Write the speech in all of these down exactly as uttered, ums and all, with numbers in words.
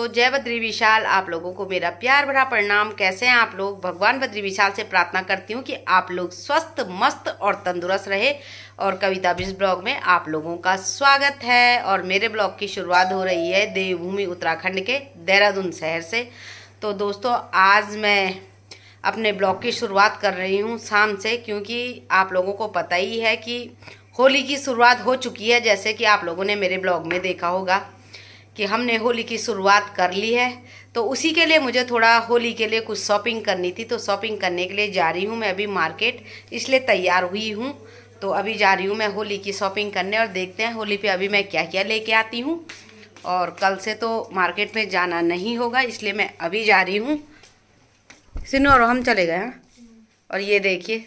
जय बद्री विशाल। आप लोगों को मेरा प्यार भरा प्रणाम। कैसे हैं आप लोग? भगवान बद्री विशाल से प्रार्थना करती हूँ कि आप लोग स्वस्थ मस्त और तंदुरुस्त रहे। और कविता बिज ब्लॉग में आप लोगों का स्वागत है। और मेरे ब्लॉग की शुरुआत हो रही है देवभूमि उत्तराखंड के देहरादून शहर से। तो दोस्तों आज मैं अपने ब्लॉग की शुरुआत कर रही हूँ शाम से, क्योंकि आप लोगों को पता ही है कि होली की शुरुआत हो चुकी है। जैसे कि आप लोगों ने मेरे ब्लॉग में देखा होगा कि हमने होली की शुरुआत कर ली है। तो उसी के लिए मुझे थोड़ा होली के लिए कुछ शॉपिंग करनी थी, तो शॉपिंग करने के लिए जा रही हूँ मैं अभी मार्केट, इसलिए तैयार हुई हूँ। तो अभी जा रही हूँ मैं होली की शॉपिंग करने और देखते हैं होली पे अभी मैं क्या क्या लेके आती हूँ। और कल से तो मार्केट में जाना नहीं होगा, इसलिए मैं अभी जा रही हूँ। सिनो और हम चले गए हैं। और ये देखिए,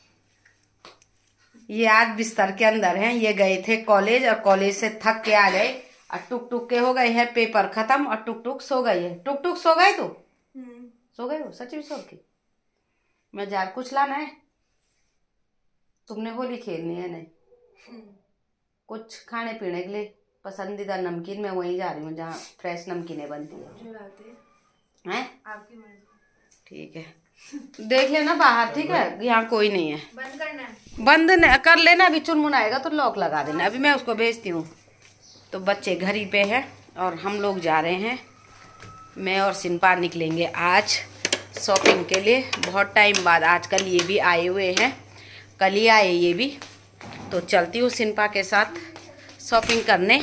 ये आज बिस्तर के अंदर हैं। ये गए थे कॉलेज और कॉलेज से थक के आ गए और टुक टुक के हो गए हैं पेपर खत्म और टुक टुक सो गई है। टुक टुक सो गए? तो सो गए हो? सच में सो के? मैं जा कुछ लाना है? तुमने होली खेलनी है? नहीं, कुछ खाने पीने के लिए पसंदीदा नमकीन मैं वहीं जा रही हूँ जहाँ फ्रेश नमकीनें बनती है। हैं? आपकी मर्जी। ठीक है, देख लेना बाहर। ठीक है, यहाँ कोई नहीं है। बंद करना है? बंद न, कर लेना। अभी चुनमुन आएगा तो लॉक लगा देना। अभी मैं उसको भेजती हूँ। तो बच्चे घर ही पे हैं और हम लोग जा रहे हैं। मैं और सिंपा निकलेंगे आज शॉपिंग के लिए। बहुत टाइम बाद आजकल ये भी आए हुए हैं, कल ही आए ये भी। तो चलती हूँ सिंपा के साथ शॉपिंग करने।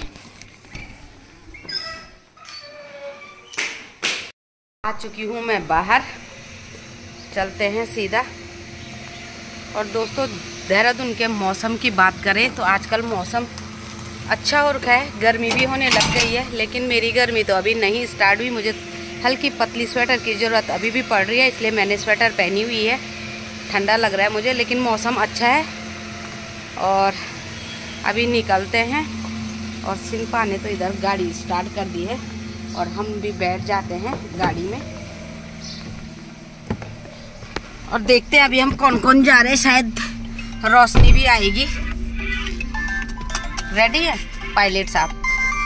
आ चुकी हूँ मैं बाहर, चलते हैं सीधा। और दोस्तों देहरादून के मौसम की बात करें तो आजकल मौसम अच्छा हो रखा है। गर्मी भी होने लग गई है, लेकिन मेरी गर्मी तो अभी नहीं स्टार्ट हुई। मुझे हल्की पतली स्वेटर की ज़रूरत अभी भी पड़ रही है, इसलिए मैंने स्वेटर पहनी हुई है। ठंडा लग रहा है मुझे, लेकिन मौसम अच्छा है। और अभी निकलते हैं। और सिंपा ने तो इधर गाड़ी स्टार्ट कर दी है और हम भी बैठ जाते हैं गाड़ी में और देखते हैं अभी हम कौन कौन जा रहे हैं। शायद रोशनी भी आएगी। रेडी है पायलट साहब?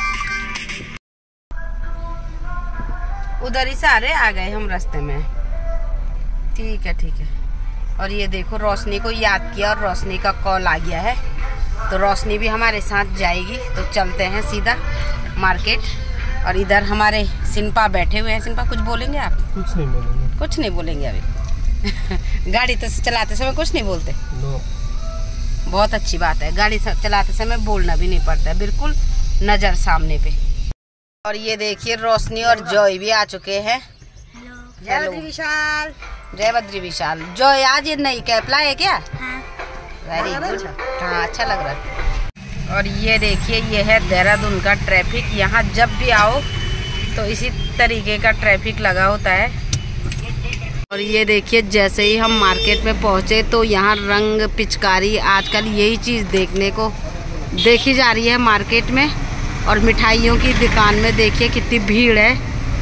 उधर ही सारे आ गए हम रास्ते में। ठीक है ठीक है। और ये देखो रोशनी को याद किया और रोशनी का कॉल आ गया है, तो रोशनी भी हमारे साथ जाएगी। तो चलते हैं सीधा मार्केट। और इधर हमारे सिंपा बैठे हुए हैं। सिंपा कुछ बोलेंगे आप? कुछ नहीं बोलेंगे। कुछ नहीं बोलेंगे अभी? गाड़ी तो चलाते समय कुछ नहीं बोलते? नो। बहुत अच्छी बात है, गाड़ी चलाते समय बोलना भी नहीं पड़ता है, बिल्कुल नजर सामने पे। और ये देखिए रोशनी और जॉय भी आ चुके हैं। जय बद्री विशाल। जय बद्री विशाल। जॉय आज ये नई कैप लाए क्या? Very good. हाँ अच्छा लग रहा है। और ये देखिए ये है देहरादून का ट्रैफिक। यहाँ जब भी आओ तो इसी तरीके का ट्रैफिक लगा होता है। और ये देखिए जैसे ही हम मार्केट में पहुँचे तो यहाँ रंग पिचकारी, आजकल यही चीज़ देखने को देखी जा रही है मार्केट में। और मिठाइयों की दुकान में देखिए कितनी भीड़ है।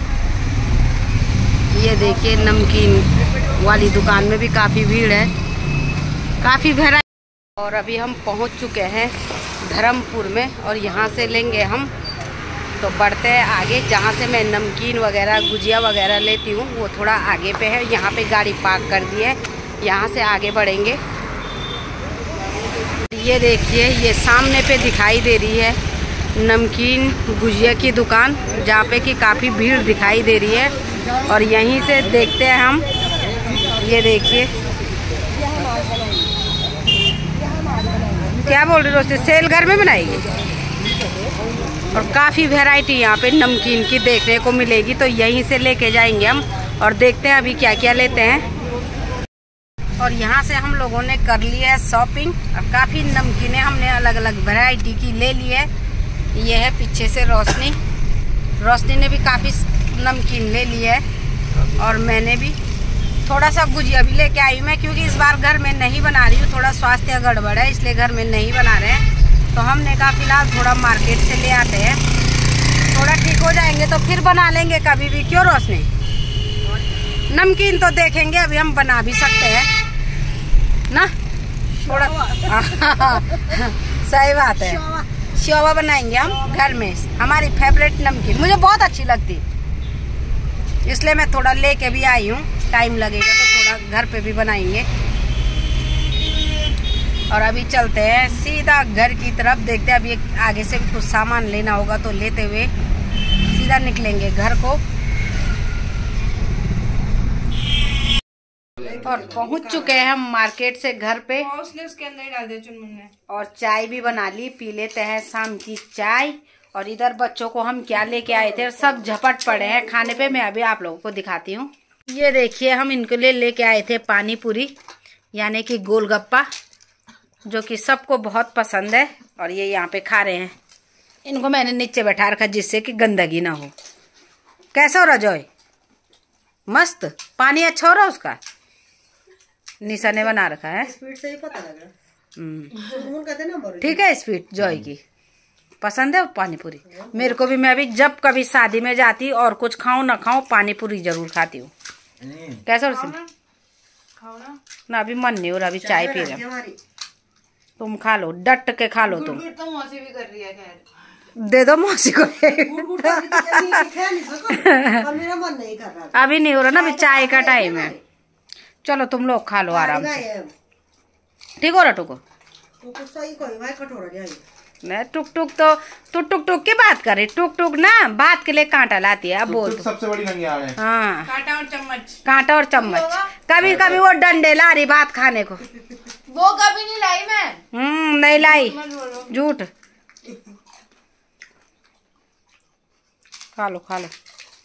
ये देखिए नमकीन वाली दुकान में भी काफ़ी भीड़ है, काफ़ी वैरायटी। और अभी हम पहुँच चुके हैं धर्मपुर में और यहाँ से लेंगे हम, तो बढ़ते हैं आगे। जहाँ से मैं नमकीन वगैरह गुजिया वगैरह लेती हूँ वो थोड़ा आगे पे है। यहाँ पे गाड़ी पार्क कर दी है, यहाँ से आगे बढ़ेंगे। ये देखिए ये सामने पे दिखाई दे रही है नमकीन गुजिया की दुकान, जहाँ पे कि काफ़ी भीड़ दिखाई दे रही है। और यहीं से देखते हैं हम। ये देखिए क्या बोल रही दोस्तों, सेल घर में बनाएगी। और काफ़ी वैरायटी यहाँ पे नमकीन की देखने को मिलेगी, तो यहीं से लेके जाएंगे हम और देखते हैं अभी क्या क्या लेते हैं। और यहाँ से हम लोगों ने कर ली है शॉपिंग और काफ़ी नमकीनें हमने अलग अलग वैरायटी की ले ली है। ये है पीछे से रोशनी, रोशनी ने भी काफ़ी नमकीन ले ली है। और मैंने भी थोड़ा सा गुजिया भी लेके आई मैं, क्योंकि इस बार घर में नहीं बना रही हूँ, थोड़ा स्वास्थ्य गड़बड़ है, इसलिए घर में नहीं बना रहे हैं। तो हमने कहा फिलहाल थोड़ा मार्केट से ले आते हैं, थोड़ा ठीक हो जाएंगे तो फिर बना लेंगे कभी भी। क्यों रोशनी? नमकीन तो देखेंगे, अभी हम बना भी सकते हैं ना थोड़ा। सही बात है, शोवा बनाएंगे हम घर में। हमारी फेवरेट नमकीन मुझे बहुत अच्छी लगती, इसलिए मैं थोड़ा लेके भी आई हूँ। टाइम लगेगा तो थोड़ा घर पे भी बनाएंगे। और अभी चलते हैं सीधा घर की तरफ। देखते हैं अभी आगे से भी कुछ सामान लेना होगा तो लेते हुए सीधा निकलेंगे घर को। और पहुंच चुके हैं हम मार्केट से घर पे। उसके अंदर डाल दे चुनमुन। और चाय भी बना ली, पी लेते हैं शाम की चाय। और इधर बच्चों को हम क्या लेके आए थे, सब झपट पड़े हैं खाने पे। मैं अभी आप लोगों को दिखाती हूँ। ये देखिए, हम इनके लिए लेके आए थे पानी पूरी यानी कि गोलगप्पा, जो कि सबको बहुत पसंद है। और ये यहाँ पे खा रहे हैं। इनको मैंने नीचे बैठा रखा जिससे कि गंदगी ना हो। कैसा हो रहा जॉय? मस्त। पानी अच्छा हो रहा उसका? निशा ने बना रखा है। स्पीड से ही पता लग रहा है। ठीक है, स्पीड जॉय की पसंद है पानी पूरी। मेरे को भी, मैं अभी जब कभी शादी में जाती और कुछ खाऊं ना खाऊं, पानी पूरी जरूर खाती हूँ। कैसा हो ना? ना अभी मन नहीं हो रहा, अभी चाय पी रहा। तुम खा लो, डट के खा लो। तुम तो मौसी भी कर रही है। दे दो मौसी को। अभी नहीं हो रहा ना, अभी चाय का टाइम है। चलो तुम लोग खा लो आराम से। ठीक हो रहा टुको? नहीं, टुक टुक तो तू टुक टुक की बात करे। टुक टुक ना बात के लिए कांटा लाती है। अब बोल। सबसे बड़ी नंगियाड़ है। हाँ, कांटा और चम्मच। कांटा और चम्मच। कभी कभी वो डंडे ला रही बात खाने को। वो कभी नहीं लाई मैं। हम्म नहीं लाई, झूठ। खा लो खा लो।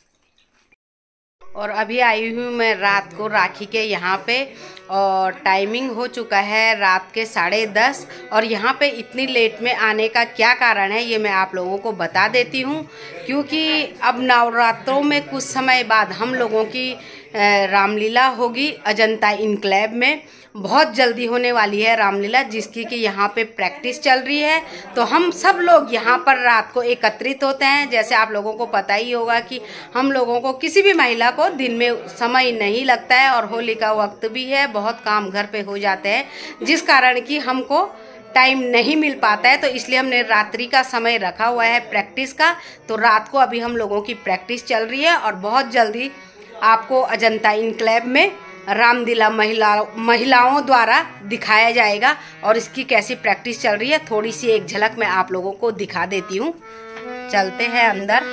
और अभी आई हूँ मैं रात को राखी के यहाँ पे। और टाइमिंग हो चुका है रात के साढ़े दस। और यहाँ पे इतनी लेट में आने का क्या कारण है ये मैं आप लोगों को बता देती हूँ। क्योंकि अब नवरात्रों में कुछ समय बाद हम लोगों की रामलीला होगी अजंता इनक्लेव में। बहुत जल्दी होने वाली है रामलीला, जिसकी कि यहाँ पे प्रैक्टिस चल रही है। तो हम सब लोग यहाँ पर रात को एकत्रित होते हैं। जैसे आप लोगों को पता ही होगा कि हम लोगों को, किसी भी महिला को दिन में समय नहीं लगता है। और होली का वक्त भी है, बहुत काम घर पे हो जाते हैं, जिस कारण कि हमको टाइम नहीं मिल पाता है। तो इसलिए हमने रात्रि का समय रखा हुआ है प्रैक्टिस का। तो रात को अभी हम लोगों की प्रैक्टिस चल रही है। और बहुत जल्दी आपको अजंता इनक्लेव में रामलीला महिला महिलाओं द्वारा दिखाया जाएगा। और इसकी कैसी प्रैक्टिस चल रही है थोड़ी सी एक झलक मैं आप लोगों को दिखा देती हूँ। चलते हैं अंदर।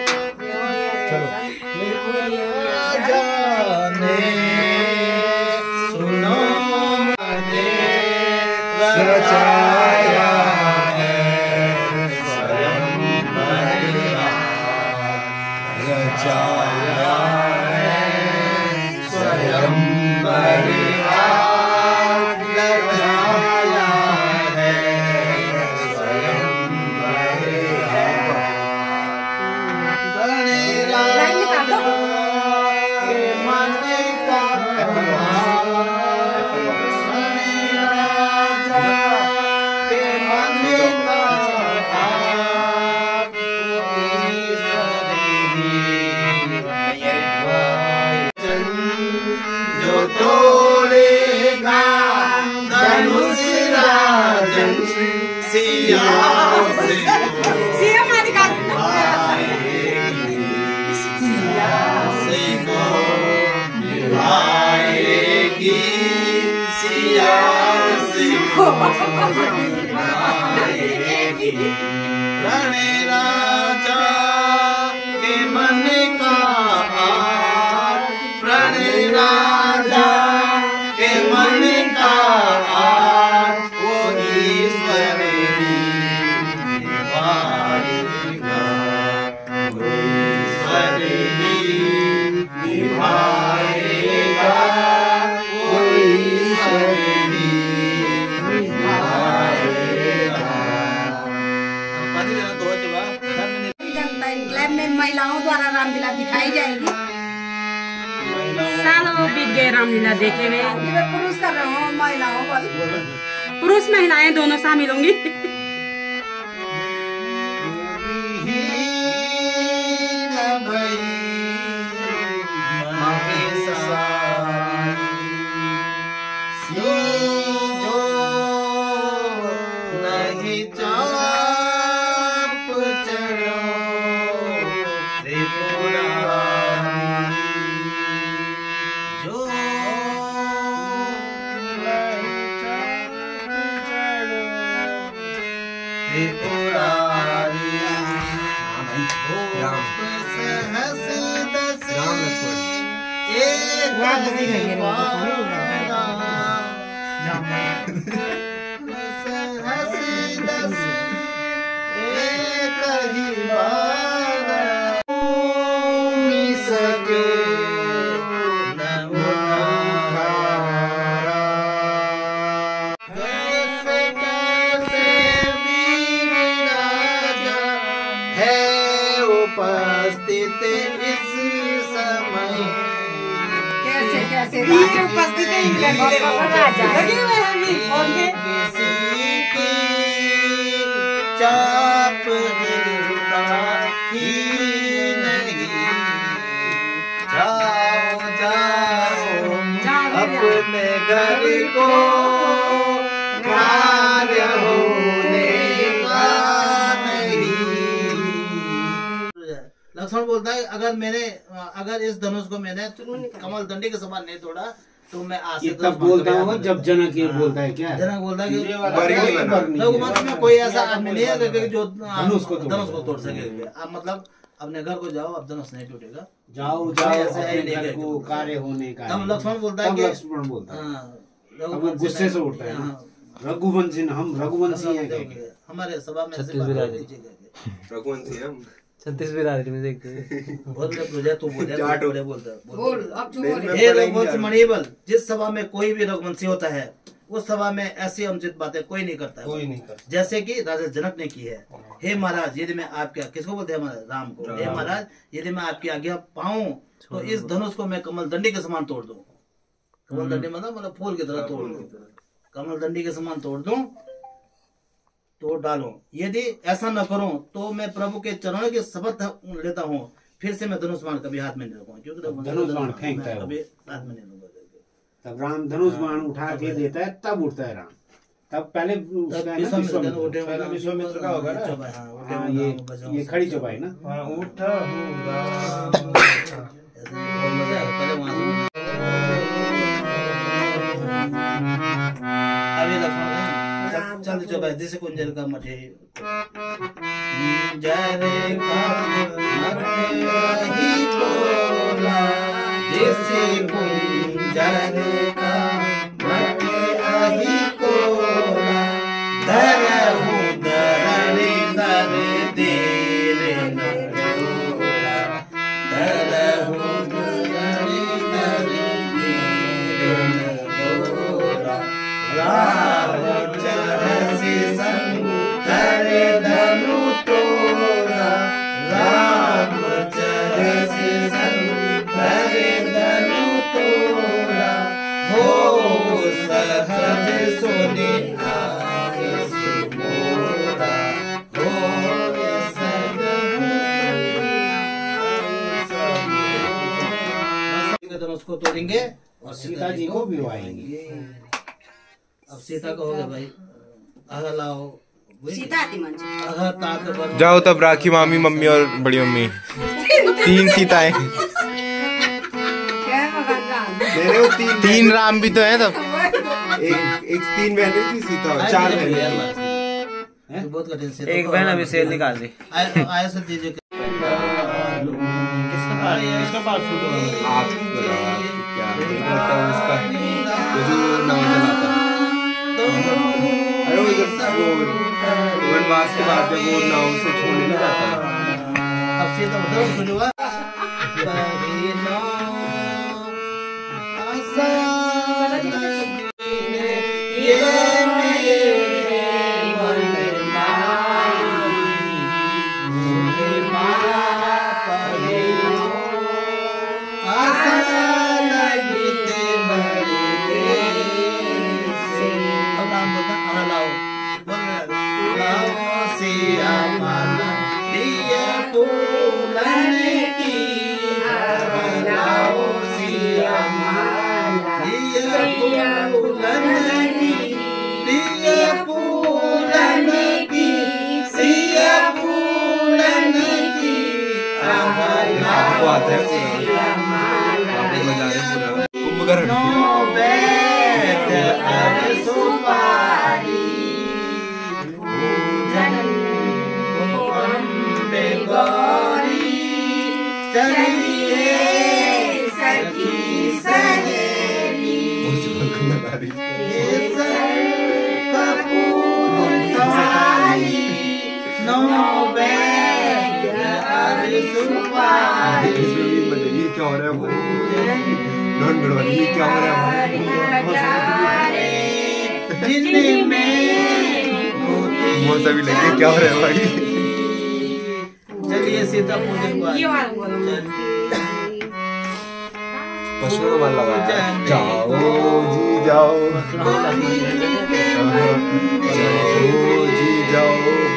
राणे राजा के मन का हार, राणे राजा के मन का हार, वो ईश्वर ही निभाएगा, वो ईश्वर ही निभाएगा, वो ईश्वर ही इनक्लेव में महिलाओं द्वारा रामलीला दिखाई जाएगी। सालों बीत गए रामलीला देखे में। मैं पुरुष कर रहा हूँ, महिलाओं पर पुरुष महिलाएं दोनों शामिल होंगी। त्रिपुरारी त्रिपुरारी रूप सहस दस एक ही बारा सहस दस एक ही बारा मी सके उपस्थित इस समय कैसे कैसे उपस्थित है लगे हुए हैं भी फोन पे किसी की चाप हिलता ही नहीं जाओ जाओ अपने घर को कार्य होने का लक्ष्मण बोलता है अगर मैंने अगर इस धनुष को मैंने कमल दंडी के समान नहीं तोड़ा तो मैं आज से तब बोलता हूँ जब जनक ये बोलता है क्या जनक बोलता है कि रघुवंश में कोई ऐसा आदमी नहीं है जो धनुष को धनुष को तोड़ सके। अब मतलब अपने घर को जाओ, अब धनुष नहीं टूटेगा, जाओ जाओ अपने घर को कार्य होने का। तब लक्ष्मण बोलता है कि लक्ष्मण बोलता है गुस्से से उठता है रघुवंशी हम रघुवंशी हैं हमारे सभा में रघुवंशी हम छत्तीस बिरादरी में देखते हैं। बहुत लोग तू बोल बोले बोलता बोल अब जो बोले हे रघुवंश मणिबल, जिस सभा में कोई भी रघुवंशी होता है उस सभा में ऐसी अनुचित बातें कोई नहीं करता है, कोई नहीं करता, जैसे कि राजा जनक ने की है। हे महाराज, यदि मैं आपके किसको बोलते हैं महाराज राम को, हे महाराज यदि मैं आपकी आज्ञा पाऊं तो इस धनुष को मैं कमल दंडी के समान तोड़ दूं। कमल दंडी मतलब मतलब फूल की तरह तोड़ दूं, कमल दंडी के समान तोड़ दूं, तोड़ डालूं। यदि ऐसा न करूं तो मैं प्रभु के चरणों की शपथ लेता हूं, फिर से मैं धनुष बाण कभी हाथ में नहीं रखूंगा, क्योंकि धनुष बाण फेंकता है कभी हाथ में नहीं लूंगा। तब राम धनुष बाण उठा के देता है, तब उठता है राम। तब पहले पहले विश्वामित्र का होगा ना। हाँ, ये ये खड़ी चौपाई ना। उठा अभी लक्ष्मण चल चौपाई जैसे कुंजल का मठे जरे का मठे बोला, जैसे कुंजल का मठे आही कोला, धरहु धरणी धर देरे नरोला, धरहु धरणी धर देरे नरोला, राम चरसी संग करे धनु तोड़ा, राम चरसी संग करे धनु तोड़ा, हो सहज सुनि आयस मोरा, हो सहज धनुष को तोड़ेंगे और सीता जी को विवाहेंगे। अब सीता का हो गया भाई, आगा लाओ सीता आती मन से। आगा ताक पर जाओ तब राखी मामी मम्मी और बड़ी मम्मी तीन सीताएं क्या भगवान राम मेरे वो तीन तीन राम भी तो है तब एक एक तीन बहनें थी सीता और चार बहनें। बहुत कठिन से एक बहन अभी सेल निकाल दी। आया आया सब दीजिए किसका पास किसका पास आप बताओ आपको क्या है उसका वो जो नाव चलाता अरे वो जब वो वनवास के बाद जब वो नाव से छोड़ने में जाता है अब सीता उधर सुनवा बात है कुंभकर्ण सुपारी क्या हो रहा है मौसा भी लगे क्या हो रहा है भाई। चलिए सीता पूजन को पशुओं का मन लगा जाओ जी जाओ जाओ जी जाओ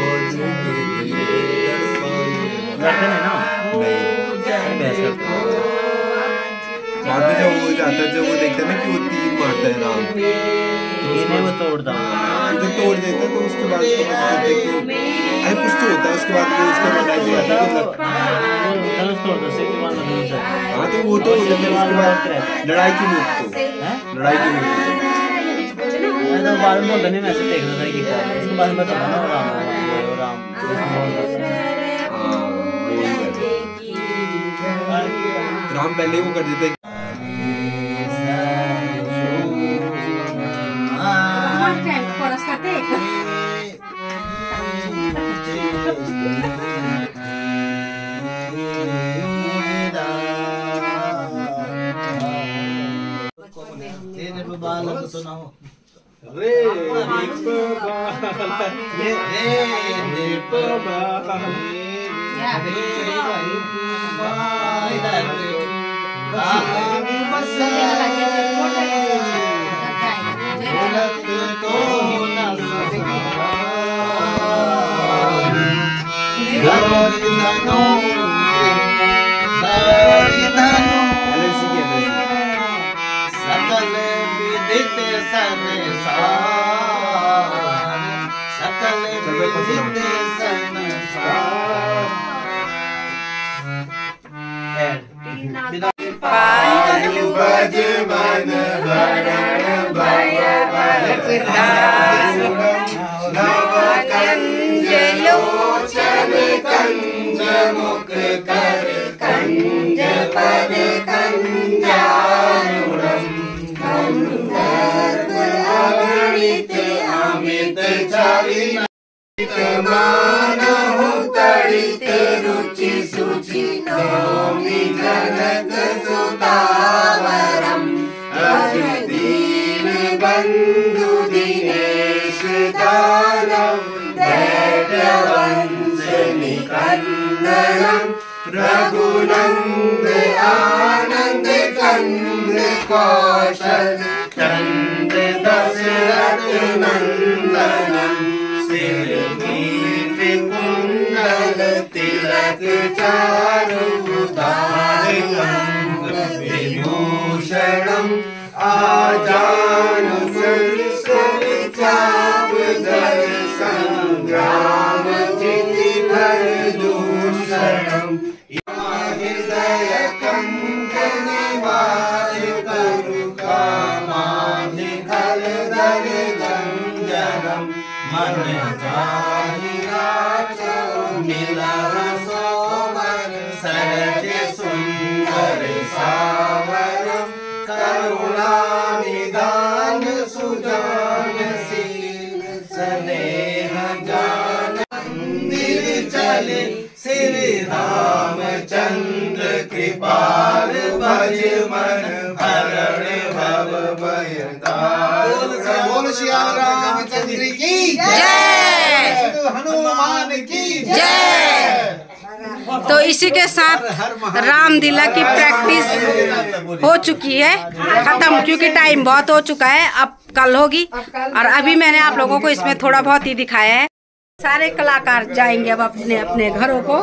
बाद में जब वो जाता है जब वो देखता है ना कि वो तीर मारता है राम तो उसमें वो तोड़ता हूँ जो तोड़ देता है तो उसके बाद उसको पता चलता है कि अरे कुछ तो होता है उसके बाद वो उसको लड़ाई से आता है धनुष तोड़ता है सिर्फ मान लो हाँ तो वो तो हो जाता है उसके बाद लड़ाई की नोक तो लड़ाई की नोक मैं तो बाद में बोलता नहीं मैं ऐसे देख रहा था कि कौन उसके बाद में बताता ना राम राम राम पहले वो कर देता है सुनाओ रे सकल विदित संसार सकल विदित संसार पालु बज मन भरण भय नवकंजलोचन कंज मुख कर कंज पद कंजानुरम गंधर्व अगणित अमित चरित मानहु तड़ित रुचि सुचि नौमि जनक सुतावरम अजिदीन बंधु दिनेश दानव दैत्यवंश निकंदनम रघुनंद आनंद कंद कौशल चंद दशरथ नंदनम सिर कीर्ति कुंडल तिलक चारु उदारंग विभूषणम आजानु चाप धर संग्राम जिति भर दूषणम हृदय कंठ निवास करु कामानि खल दर गंजनम मन जाहि राचो मिलह सोमर सरज सुंदर सावरम करुणा निदान सुजान शील स्नेह जान मंदिर चले श्री रामचंद्र कृपाल भज मन हरण भव भय बोल श्री रामचंद्र की जय हनुमान की जय। तो इसी के साथ रामलीला की प्रैक्टिस हो चुकी है खत्म, क्योंकि टाइम बहुत हो चुका है। अब कल होगी और अभी मैंने आप लोगों को इसमें थोड़ा बहुत ही दिखाया है। सारे कलाकार जाएंगे अब अपने अपने घरों को।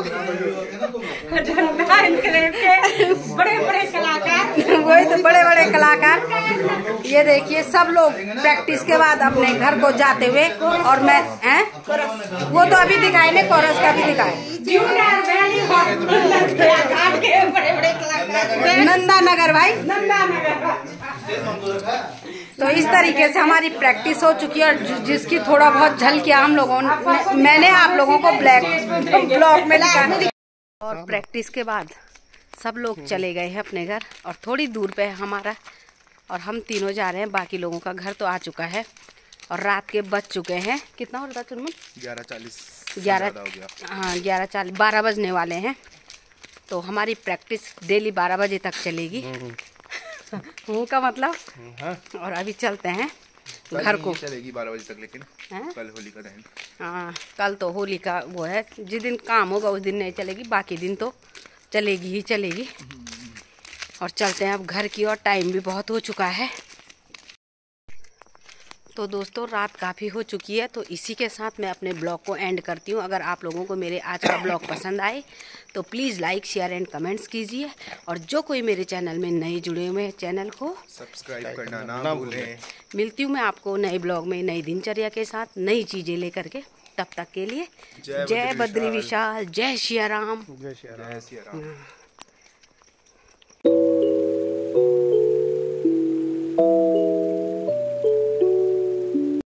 बड़े बड़े कलाकार वही तो बड़े बड़े कलाकार। ये देखिए सब लोग प्रैक्टिस के बाद अपने घर को जाते हुए। और मैं हैं वो तो अभी दिखाए ने, कोरस का भी दिखाए। नंदा नगर भाई, तो इस तरीके से हमारी प्रैक्टिस हो चुकी है। और जिसकी थोड़ा बहुत झलकियां हम लोगों ने, मैंने आप लोगों को ब्लैक ब्लॉक में दिखा। और प्रैक्टिस के बाद सब लोग चले गए हैं अपने घर और थोड़ी दूर पे है हमारा, और हम तीनों जा रहे हैं। बाकी लोगों का घर तो आ चुका है और रात के बज चुके हैं। कितना हो रहा था चुनमुन? ग्यारह चालीस ग्यारह हाँ ग्यारह चालीस बारह बजने वाले हैं। तो हमारी प्रैक्टिस डेली बारह बजे तक चलेगी। हूँ का मतलब। हाँ। और अभी चलते हैं घर को। चलेगी बारह बजे तक, लेकिन हैं? कल होली का टाइम। हाँ कल तो होली का वो है, जिस दिन काम होगा उस दिन नहीं चलेगी, बाकी दिन तो चलेगी ही चलेगी। और चलते हैं अब घर की, और टाइम भी बहुत हो चुका है। तो दोस्तों रात काफ़ी हो चुकी है, तो इसी के साथ मैं अपने ब्लॉग को एंड करती हूँ। अगर आप लोगों को मेरे आज का ब्लॉग पसंद आए तो please like share and comments कीजिए। और जो कोई मेरे चैनल में नए जुड़े हुए हैं चैनल को सब्सक्राइब करना ना भूलें। मिलती हूँ मैं आपको नए ब्लॉग में नई दिनचर्या के साथ नई चीज़ें लेकर के। तब तक के लिए जय बद्री विशाल, जय सिया राम। जय सिया राम।